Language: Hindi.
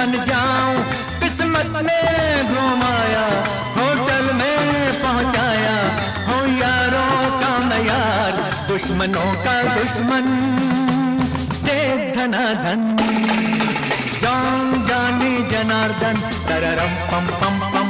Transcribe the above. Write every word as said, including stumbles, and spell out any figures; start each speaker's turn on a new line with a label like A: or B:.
A: बन जाऊं, किस्मत ने घुमाया, होटल में पहुंचाया, हो यारों का मैं यार, दुश्मनों का दुश्मन, दे धनाधन, जान जानी जनार्दन, तररम पम पम पम।